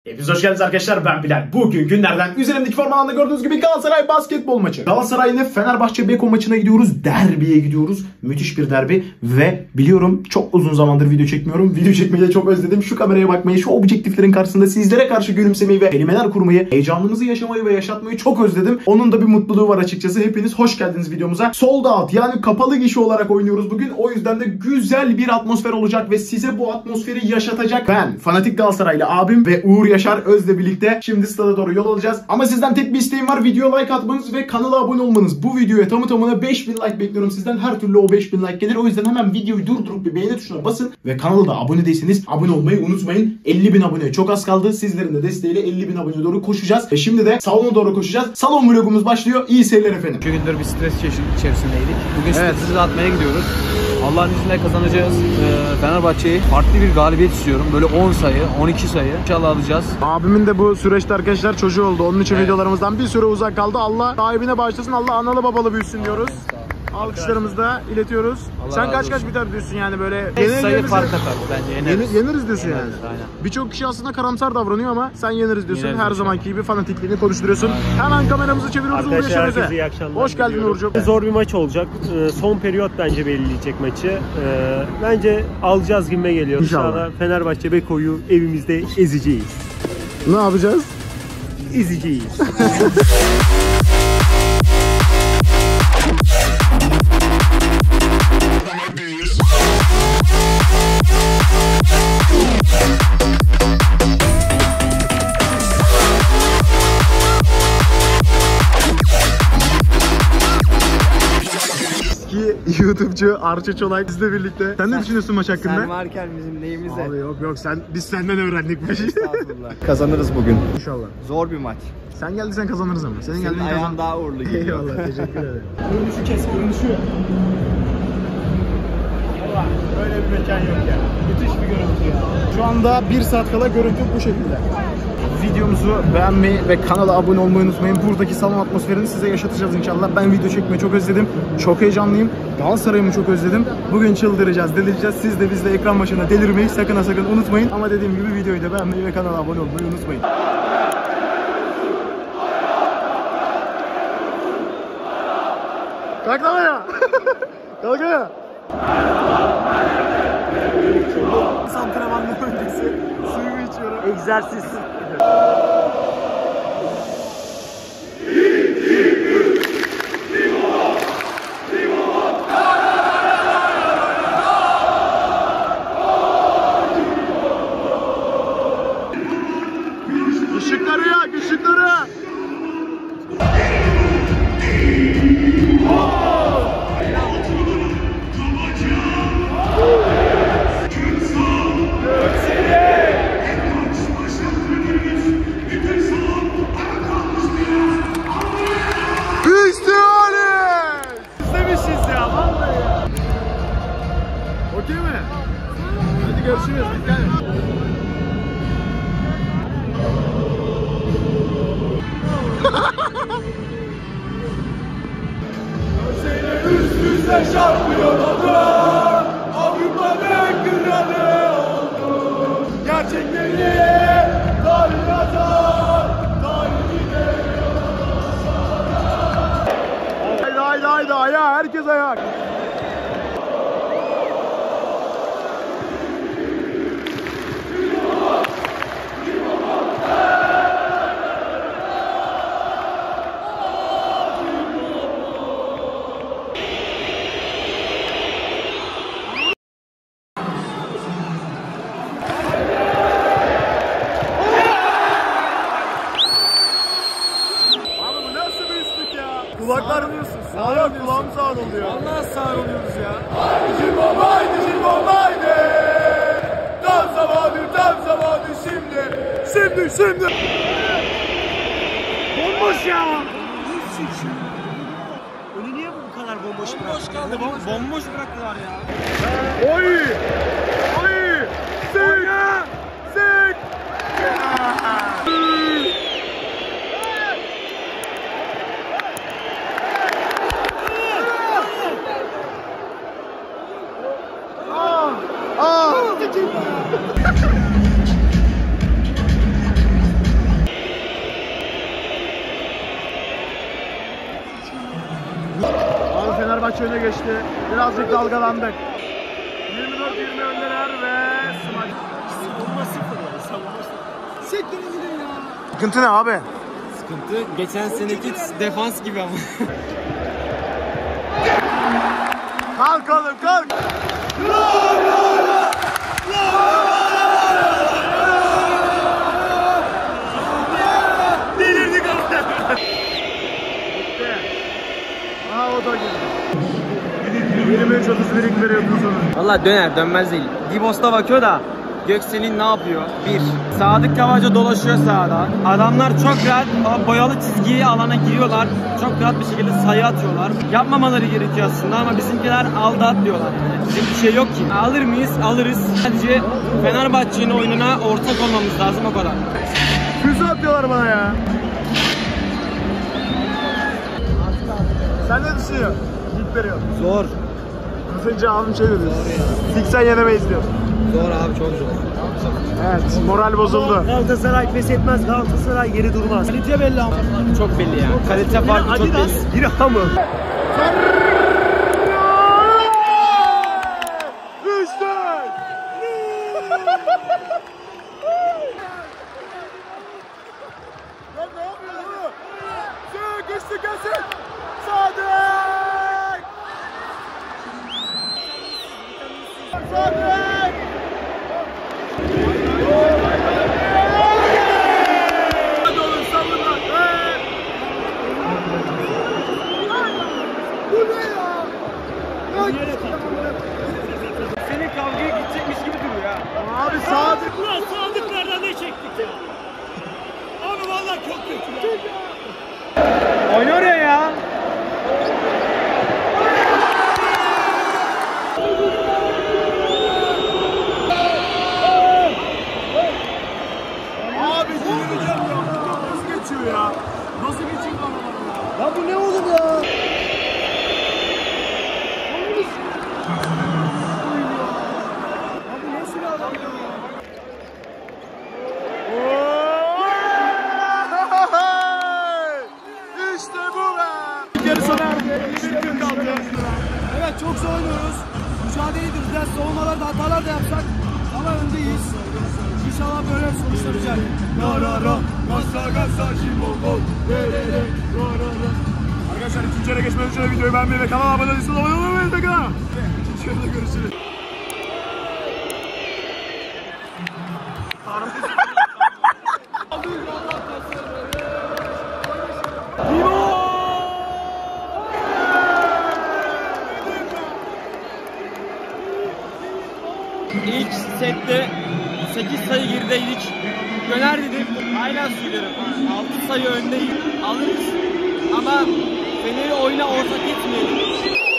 Hepiniz hoş geldiniz arkadaşlar, ben Bilal. Bugün günlerden üzerimdeki formalarında gördüğünüz gibi Galatasaray basketbol maçı. Galatasaray ile Fenerbahçe Beko maçına gidiyoruz. Derbiye gidiyoruz. Müthiş bir derbi ve biliyorum çok uzun zamandır video çekmiyorum. Video çekmeyi de çok özledim. Şu kameraya bakmayı, şu objektiflerin karşısında sizlere karşı gülümsemeyi ve kelimeler kurmayı, heyecanınızı yaşamayı ve yaşatmayı çok özledim. Onun da bir mutluluğu var açıkçası. Hepiniz hoş geldiniz videomuza. Sold out, yani kapalı gişe olarak oynuyoruz bugün. O yüzden de güzel bir atmosfer olacak ve size bu atmosferi yaşatacak ben, fanatik Galatasaraylı abim ve Uğur Yaşar Öz'le birlikte şimdi stada doğru yol alacağız. Ama sizden tek bir isteğim var. Videoya like atmanız ve kanala abone olmanız. Bu videoya tamı tamına 5000 like bekliyorum sizden. Her türlü o 5000 like gelir. O yüzden hemen videoyu durdurup bir beğeni tuşuna basın ve kanala da abone değilseniz abone olmayı unutmayın. 50.000 aboneye çok az kaldı. Sizlerin de desteğiyle 50.000 aboneye doğru koşacağız. Ve şimdi de salona doğru koşacağız. Salon vlogumuz başlıyor. İyi seyirler efendim. Şu gündür bir stres içerisindeydik. Bugün stresi atmaya gidiyoruz. Allah'ın izniyle kazanacağız. Fenerbahçe'yi farklı bir galibiyet istiyorum. Böyle 10 sayı, 12 sayı İnşallah alacağız. Abimin de bu süreçte arkadaşlar çocuğu oldu. Onun için videolarımızdan bir süre uzak kaldı. Allah sahibine bağışlasın. Allah analı babalı büyüsün diyoruz. Alkışlarımızı da iletiyoruz. Allah sen kaç biter diyorsun yani böyle? 5 sayı fark atar bence. Yeneriz diyorsun yani. Aynen. Birçok kişi aslında karamsar davranıyor ama sen yeneriz diyorsun. Her zamanki gibi fanatikliğini konuşturuyorsun. Hemen kameramızı çeviriyoruz. Arkadaşlar herkese iyi akşamlar. Hoş geldin Uğurcuğum. Zor bir maç olacak. Son periyot bence belirleyecek maçı. Bence alacağız gibime geliyor. İnşallah Fenerbahçe Beko'yu evimizde ezeceğiz. Ne yapacağız? Ezeceğiz. YouTube'cu Arça Çolak bizle birlikte. Sen ne düşünüyorsun maç hakkında? Sen varken bizim neyimize? Abi yok biz senden öğrendik bu işi. Estağfurullah. Kazanırız bugün. İnşallah. Zor bir maç. Sen geldiysen kazanırız ama. Senin geldiğin ayağın daha uğurlu geliyor. Eyvallah, teşekkür ederim. Görünüşü kes, görünüşü. Böyle bir mekan yok ya. Müthiş bir görüntü ya. Şu anda 1 saat kala görüntü bu şekilde. Videomuzu beğenmeyi ve kanala abone olmayı unutmayın. Buradaki salon atmosferini size yaşatacağız inşallah. Ben video çekmeyi çok özledim. Çok heyecanlıyım. Galatasaray'ımı çok özledim. Bugün çıldıracağız, delireceğiz. Siz de biz de ekran başında delirmeyi sakın unutmayın. Ama dediğim gibi videoyu da beğenmeyi ve kanala abone olmayı unutmayın. Kalk lan ayağa. Kalk ayağa. Antrenmandan öncesi suyumu içiyorum. Egzersiz. Işıkları yak, ışıkları. İstemişiz ya vallahi. Okey mi? Hadi görüşürüz. Dikkat et. Seni üst üste şampiyon oldu. Avrupa'nın kralı oldu. Gerçekleri tarih yazar. Haydi ayağa, herkes ayak. Kulaklar diyorsun. Sağ kulağım sağır oluyor. Allah sağır oluyoruz ya. Haydi Cimbom haydi. Tam zamanı şimdi. Bomboş ya. Önü niye bu kadar bomboş bıraktılar? Bomboş kaldı. Bomboş bıraktılar ya. Oy. Sık. Fenerbahçe öne geçti. Birazcık dalgalandık. 24-20 öndeler ve smaç. Savunma sıfır yani. Savunma sıfır. Sektöre gidin ya. Sıkıntı ne abi? Sıkıntı geçen seneki defans gibi ama. Kalk oğlum kalk. Delirdik abi. Aha o da geldi. 23-31 ilk veriyor bunu. Valla döner dönmez değil. Dibos'ta bakıyor da Göksel'in ne yapıyor? Bir, Sadık Kavaca dolaşıyor sahada. Adamlar çok rahat o boyalı çizgiyi alana giriyorlar. Çok rahat bir şekilde sayı atıyorlar. Yapmamaları gerekiyor aslında ama bizimkiler aldı at diyorlar yani. Bizim bir şey yok ki. Alır mıyız? Alırız. Sadece Fenerbahçe'nin oyununa ortak olmamız lazım o kadar. Füze atıyorlar bana ya. Sen ne düşünüyorsun? İlk veriyor. Zor. Az önce abim şey dedi. Siksen yenemeyiz diyor. Zor abi çok zor. Evet, moral bozuldu. Galatasaray pes etmez. Galatasaray geri durmaz. Kalite belli ama. Çok belli ya. Kalite farkı çok belli. Biri hamı. Senin kavgaya gidecekmiş gibi duruyor ya. Abi Sadık. Ulan Sadıklardan ne çektik ya? Abi vallahi çok kötü ya. Oyna oraya ya. Abi delireceğim ya. Nasıl geçiyor ya? Nasıl geçiyor bana ya? Ya bu ne oğlum ya? Abi nasıl bir adam ya? İşte bu be! Yarı sona erdi. 21 gün kaldı. Evet çok zor oynuyoruz. Mücadele ediyoruz. Biraz savunmalarda hatalar da yapsak ama öndeyiz. İnşallah böyle sonuçlanacak. Arkadaşlar ikinci yere geçmeden önce videoyu beğenmeyi ve kanala abone olmayı unutmayın. İkinci yarıda görüşürüz. İlk sette 8 sayı gerideydik. Döner dedim. Hala söylerim. 6 sayı öndeyim. Alırız. Ama Fener'i oyuna ortak etmeyelim.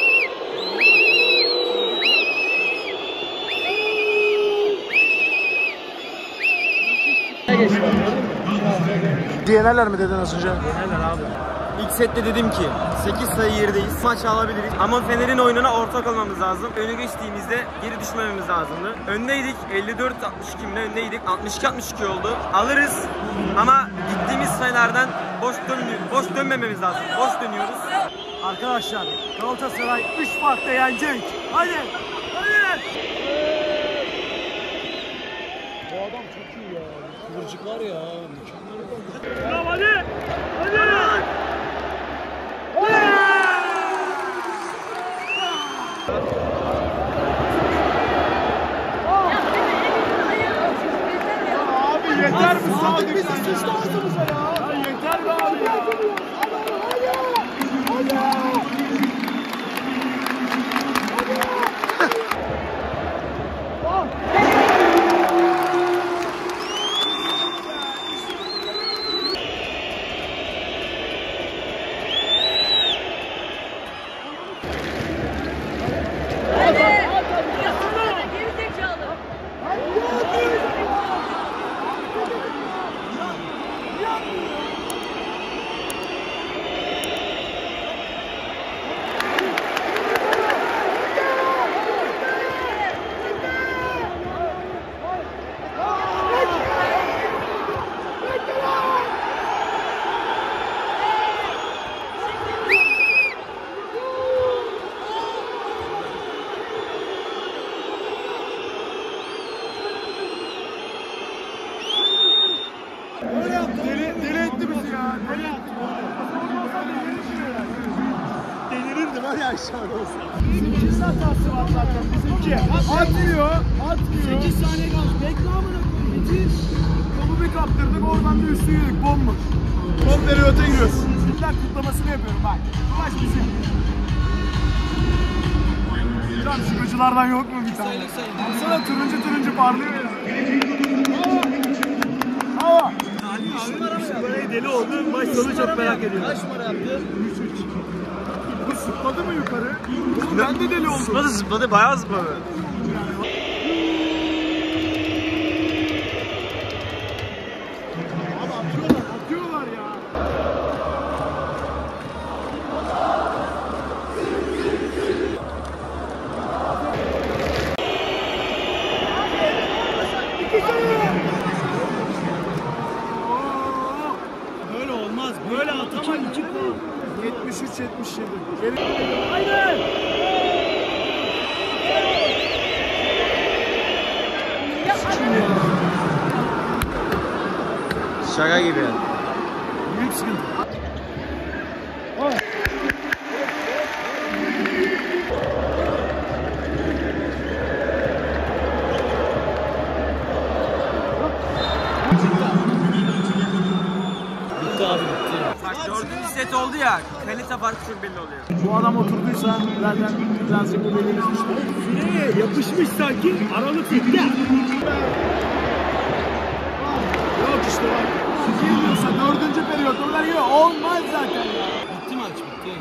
Yenerler mi dedin az önce? Yenerler abi. İlk sette dedim ki 8 sayı gerideyiz. Maçı alabiliriz. Ama Fener'in oyununa ortak olmamız lazım. Öne geçtiğimizde geri düşmememiz lazımdı. Öndeydik. 54-62 mi öndeydik. 62-62 oldu. Alırız. Ama gittiğimiz sayılardan boş dönmememiz lazım. Boş dönüyoruz. Arkadaşlar Galatasaray 3 farkla yenecek. Hadi. Hadi. Bu adam çok iyi ya. Kıvırcık var ya. Mükemmel. Bravo hadi. Hadi. Abi yeter mi Sadık? Bizi sıçtı ağzımıza ya. Ya yeter mi abi ya? Deli etti bizi ya. Deli etti. Delirirdim var ya aşağıda olsa. 8 hatası var zaten bizimki. Atmıyor. 8 saniye kalmış. Bekle amına koyayım. Bitir. Topu bir kaptırdık oradan bir üstü yedik. Bomba. Son periyoda giriyoruz. Sizler kutlamasını yapıyorum bak. Baş bizim. Can şuracılardan yok mu bir tane? Baksana turuncu parlıyor ya. Hava. Böyle deli oldu. Maç sonu çok merak ediyorum. Kaç numara yaptı? 3-3. Bu zıpladı mı yukarı? Ben de deli oldum. Zıpladı bayağı zıpladı. Abi atıyorlar ya. Böyle olmaz. Böyle atama 2 puan. 73-77. Şaka gibi. Büyük sıkıntı. Bak 4. set oldu ya, kalite farkı çok belli oluyor. Bu adam oturduysa zaten birazcık bu belimiz işte. Fileye yapışmış sanki. Aralık bitti. Yok işte bak. Girmiyorsa 4. periyot onlar gibi olmaz zaten ya. Bitti maç, bitti.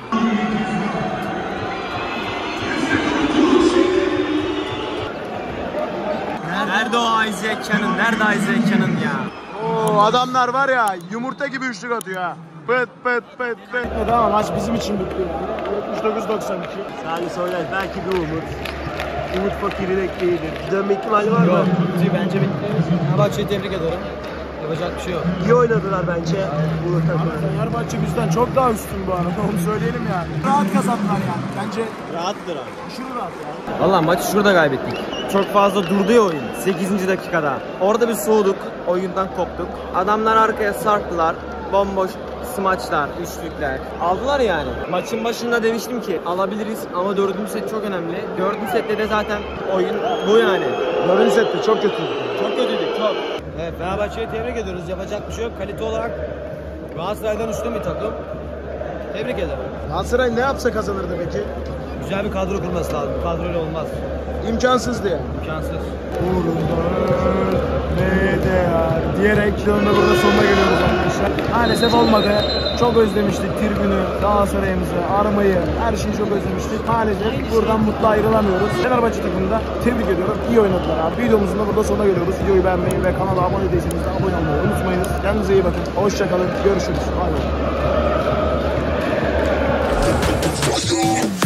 Nerede o Isaiah Cannon? Nerede Isaiah Cannon ya? Oo, adamlar var ya yumurta gibi üçlük atıyor ha. Pıt pıt pıt pıt. Bitmedi ama maç bizim için bitti yani. 79-92. Salih Soylar belki bir umut. Umut fakirlik değildir. Dönme ihtimali var mı? Bence bitti. Fenerbahçe'yi tebrik ederim. Yapacak bir şey yok. İyi oynadılar bence. Bu takımı. Fenerbahçe bizden çok daha üstün bu arada onu söyleyelim yani. Rahat kazandılar yani. Bence Rahattır abi. aşırı rahat ya. Valla maçı şurada kaybettik. Çok fazla durdu ya oyun 8. dakikada. Orada bir soğuduk, oyundan koptuk. Adamlar arkaya sarktılar. Bomboş smaçlar, üçlükler. Aldılar yani. Maçın başında demiştim ki alabiliriz ama 4. set çok önemli. 4. sette de zaten oyun bu yani. 4. sette çok kötüydü. Çok kötüydük, çok. Evet, Fenerbahçe'yi tebrik ediyoruz. Yapacak bir şey yok. Kalite olarak Galatasaray'dan üstün bir takım. Tebrik ederim. Galatasaray ne yapsa kazanırdı peki? Güzel bir kadro kurması lazım. Bu kadroyla olmaz. İmkansızdı yani. İmkansız. Uğrunda ne değer diyerek videonun da burada sonuna geliyoruz arkadaşlar. Maalesef olmadı. Çok özlemiştik tribünü, Galatasaray'ımızı, armayı, her şeyi çok özlemiştik. Maalesef buradan mutlu ayrılamıyoruz. Fenerbahçe takımını da tebrik ediyorum. İyi oynadılar abi. Videomuzun da burada sonuna geliyoruz. Videoyu beğenmeyi ve kanala abone değilseniz de abone olmayı unutmayınız. Kendinize iyi bakın. Hoşçakalın. Görüşürüz. Bay bay.